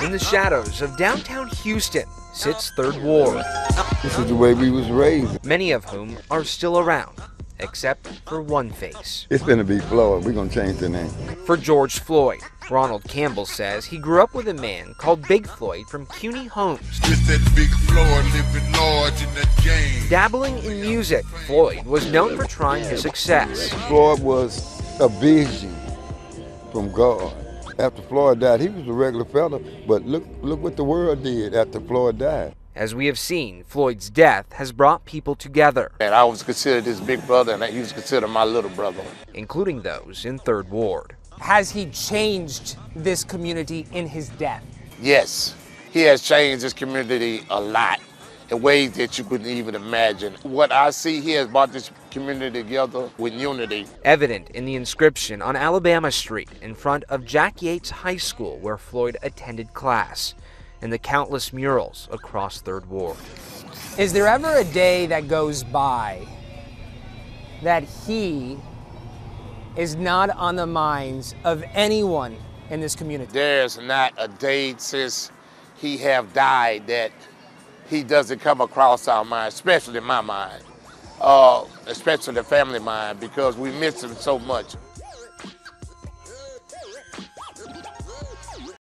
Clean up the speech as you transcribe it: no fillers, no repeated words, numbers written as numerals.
In the shadows of downtown Houston sits Third Ward. This is the way we was raised. Many of whom are still around, except for one face. It's gonna be Floyd. We're gonna change the name. For George Floyd, Ronald Campbell says he grew up with a man called Big Floyd from CUNY Homes. It's that Big Floyd living large in that game. Dabbling in music, Floyd was known for trying to success. Floyd was a vision from God. After Floyd died, he was a regular fella, but look what the world did after Floyd died. As we have seen, Floyd's death has brought people together. And I was considered his big brother, and he was considered my little brother. Including those in Third Ward. Has he changed this community in his death? Yes, he has changed this community a lot in ways that you couldn't even imagine. What I see, he has brought this community together with unity. Evident in the inscription on Alabama Street in front of Jack Yates High School where Floyd attended class, and the countless murals across Third Ward. Is there ever a day that goes by that he is not on the minds of anyone in this community? There's not a day since he have died that he doesn't come across our mind, especially my mind, especially the family mind, because we miss him so much.